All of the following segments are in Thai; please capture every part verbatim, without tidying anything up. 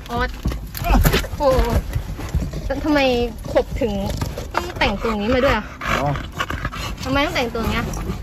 ออสโอ้ทำไมขบถึงต้องแต่งตัวนี้มาด้วยอ่ะทำไมต้องแต่งตัวเนี้ย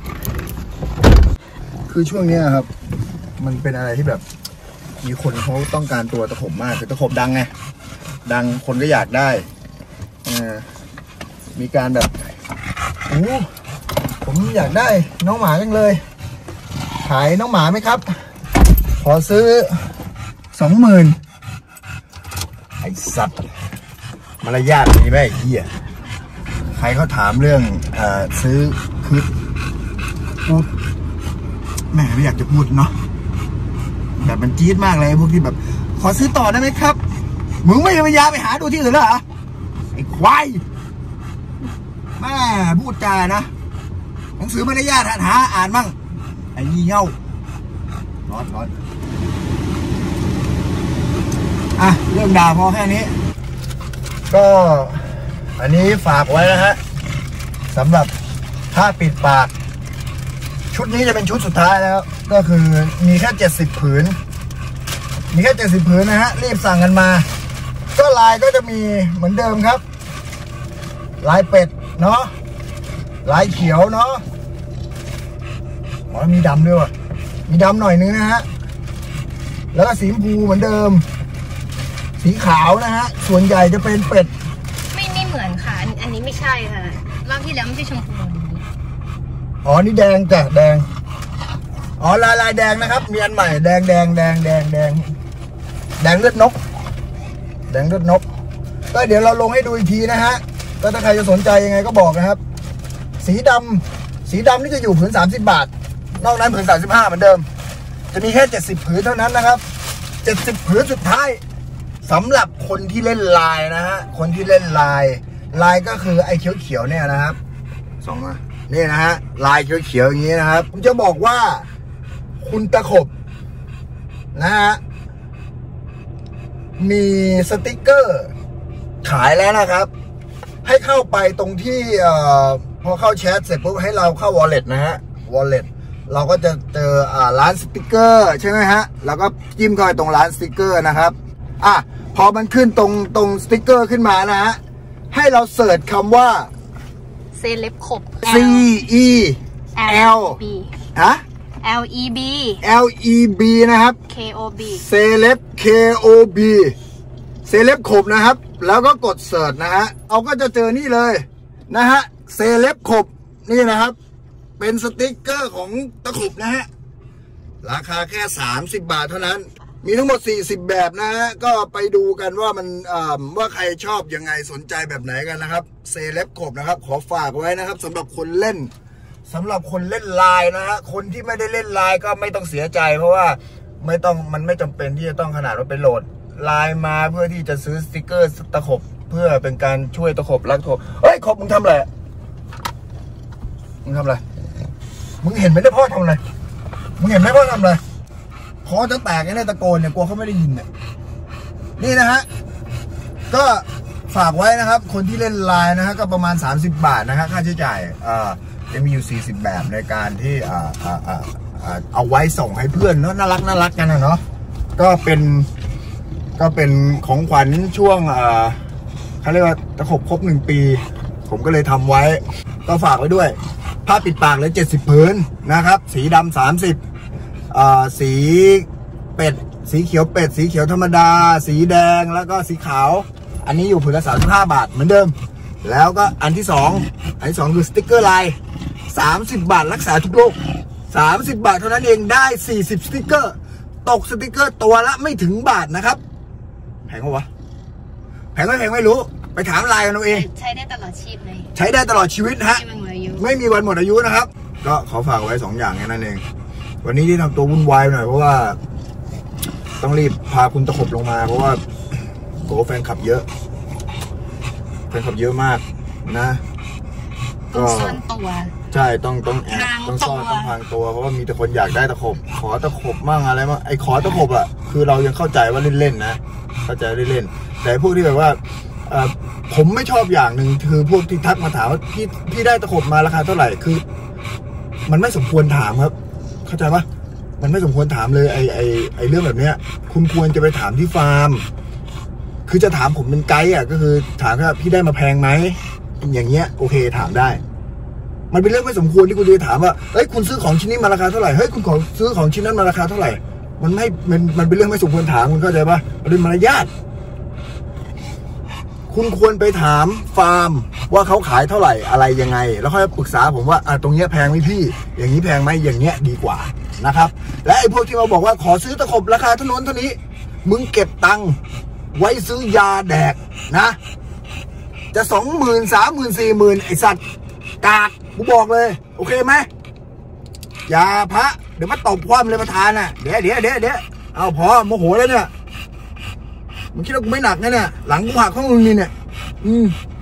คือช่วงนี้ครับมันเป็นอะไรที่แบบมีคนเขาต้องการตัวตะขบมากคือตะขบดังไงดังคนก็อยากได้เออมีการแบบโอ้ผมอยากได้น้องหมาจังเลยขายน้องหมาไหมครับขอซื้อสองหมื่นไอ้สัตว์มารยาทมีไหมไอ้เหี้ยใครเขาถามเรื่องเอ่อซื้อคือพูดแม่ไม่อยากจะพูดเนาะแบบมันจี๊ดมากเลยพวกที่แบบขอซื้อต่อได้ไหมครับมึงไม่มีปัญญาไปหาดูที่อื่นเหรอไอ้ควายแม่พูดจานะหนังสือมารยาทหาอ่านมั่งไอ้ยี่เง่าร้อนร้อนอ่ะเรื่องด่าพอแค่นี้ก็อันนี้ฝากไว้นะฮะสำหรับผ้าปิดปากชุดนี้จะเป็นชุดสุดท้ายแล้วก็คือมีแค่เจ็ดสิบผืนมีแค่เจ็ดสิบผืนนะฮะรีบสั่งกันมาก็ลายก็จะมีเหมือนเดิมครับลายเป็ดเนาะลายเขียวเนาะอ๋อมีดำด้วยมีดำหน่อยนึงนะฮะแล้วก็สีชมพูเหมือนเดิมสีขาวนะฮะส่วนใหญ่จะเป็นเป็ดไม่ไม่เหมือนค่ะอันนี้ไม่ใช่ค่ะรอบที่แล้วไม่ใช่ชมพูอ๋อนี่แดงจ้ะแดงอ๋อลายลายแดงนะครับมีอันใหม่แดงแดงแดงแดงแดงแดงเลือดนกแดงเลือดนกก็เดี๋ยวเราลงให้ดูอีกทีนะฮะก็ถ้าใครจะสนใจยังไงก็บอกนะครับสีดำสีดำนี่จะอยู่ผืนสามสิบบาทนอกนั้นผืนสามสิบห้าเหมือนเดิมจะมีแค่เจ็ดสิบผืนเท่านั้นนะครับเจ็ดสิบผืนสุดท้ายสำหรับคนที่เล่นลายนะฮะคนที่เล่นลายลายก็คือไอ้เขียวๆเนี่ยนะครับสองมานี่นะฮะลายเขียวๆอย่างนี้นะครับผมจะบอกว่าคุณตะขบนะฮะมีสติกเกอร์ขายแล้วนะครับให้เข้าไปตรงที่เอ่อพอเข้าแชทเสร็จปุ๊บให้เราเข้า wallet นะฮะ wallet เราก็จะเจออ่าร้านสติกเกอร์ใช่ไหมฮะแล้วก็จิ้มเข้าไปตรงร้านสติกเกอร์นะครับอ่ะพอมันขึ้นตรงตรงสติกเกอร์ขึ้นมานะฮะให้เราเสิร์ชคำว่าเซเลบขบ C E L ฮะ L E B L E B นะครับ K O B เซเลบ K O B เซเลบขบนะครับแล้วก็กดเสิร์ชนะฮะเอาก็จะเจอนี่เลยนะฮะเซเลบขบนี่นะครับเป็นสติกเกอร์ของตะขบนะฮะราคาแค่สามสิบบาทเท่านั้นมีทั้งหมดสี่สิบแบบนะฮะก็ไปดูกันว่ามันว่าใครชอบยังไงสนใจแบบไหนกันนะครับเซเลบขบนะครับขอฝากไว้นะครับสำหรับคนเล่นสำหรับคนเล่นลายนะฮะคนที่ไม่ได้เล่นลายก็ไม่ต้องเสียใจเพราะว่าไม่ต้องมันไม่จำเป็นที่จะต้องขนาดว่าไปโหลดลายมาเพื่อที่จะซื้อสติกเกอร์ตะขบเพื่อเป็นการช่วยตะขบรักโทเฮ้ยขบมึงทำอะไรมึงทำอะไรมึงเห็นไหมได้พ่อทำอะไรมึงเห็นไหมพ่อทำอะไรคอจะแตกไอ้เนี่ยตะโกนเนี่ยกลัวเขาไม่ได้ยินเนี่ยนี่นะฮะก็ฝากไว้นะครับคนที่เล่นไลน์นะฮะก็ประมาณสามสิบบาทนะฮะค่าใช้จ่ายอ่าจะมีอยู่สี่สิบแบบในการที่อ่าอ่าอ่าเอาไว้ส่งให้เพื่อนเนาะน่ารักน่ารักกันนะเนาะก็เป็นก็เป็นของขวัญช่วงอ่าเขาเรียกว่าตะขบครบหนึ่งปีผมก็เลยทำไว้ก็ฝากไว้ด้วยผ้าปิดปากเลยเจ็ดสิบผืนนะครับสีดำสามสิบอ่าสีเป็ดสีเขียวเป็ดสีเขียวธรรมดาสีแดงแล้วก็สีขาวอันนี้อยู่ผืนละสามสิบห้าบาทเหมือนเดิมแล้วก็อันที่สองอันที่สองคือสติ๊กเกอร์ลายสามสิบบาทรักษาทุกโรคสามสิบบาทเท่านั้นเองได้สี่สิบสติ๊กเกอร์ตกสติ๊กเกอร์ตัวละไม่ถึงบาทนะครับแพงวะแพงไม่แพงไม่รู้ไปถามลายกันเอาเองใช้ได้ตลอดชีพเลยใช้ได้ตลอดชีวิตฮะไม่มีวันหมดอายุนะครับก็ขอฝากไว้สองอย่างแค่นั้นเองวันนี้ที่ทำตัววุ่นวายหน่อยเพราะว่าต้องรีบพาคุณตะขบลงมาเพราะว่าโอ้แฟนคลับเยอะแฟนคลับเยอะมากนะก็ซ่อนตัวใช่ต้องต้องแอบต้องซ่อนต้องพรางตัวเพราะว่ามีแต่คนอยากได้ตะขบขอตะขบมั่งอะไรมั่งไอ้ขอตะขบอ่ะคือเรายังเข้าใจว่าเล่นๆนะเข้าใจเล่นๆแต่พวกที่แบบว่าผมไม่ชอบอย่างหนึ่งคือพวกที่ทักมาถามว่าพี่พี่ได้ตะขบมาราคาเท่าไหร่คือมันไม่สมควรถามครับเข้าใจปะมันไม่สมควรถามเลยไอไอไอเรื่องแบบเนี้ยคุณควรจะไปถามที่ฟาร์มคือจะถามผมเป็นไกด์อ่ะก็คือถามว่าพี่ได้มาแพงไหมอย่างเงี้ยโอเคถามได้มันเป็นเรื่องไม่สมควรที่คุณจะถามว่าเฮ้ยคุณซื้อของชิ้นนี้มาราคาเท่าไหร่เฮ้ยคุณของซื้อของชิ้นนั้นมาราคาเท่าไหร่มันไม่มันมันเป็นเรื่องไม่สมควรถามคุณเข้าใจปะมันเป็นมารยาทคุณควรไปถามฟาร์มว่าเขาขายเท่าไหร่อะไรยังไงแล้วค่อยปรึกษาผมว่าอ่ะตรงเนี้ยแพงไหมพี่อย่างนี้แพงไหมอย่างเงี้ยดีกว่านะครับและไอ้พวกที่มาบอกว่าขอซื้อตะขบราคาเท่านั้นเท่านี้มึงเก็บตังค์ไว้ซื้อยาแดกนะจะสองหมื่นสามหมื่นสี่หมื่นไอสัตว์กากกูบอกเลยโอเคไหมอย่าพระเดี๋ยวมาตบคว่ำเลยประธานน่ะเดี๋ยวเดี๋ยวเดี๋ยวเดี๋ยวเอาพอโมโหแล้วเนี่ยมึงคิดว่ากูไม่หนักนะเนี่ยหลังกูหักข้างมึงนี่เนี่ยอืม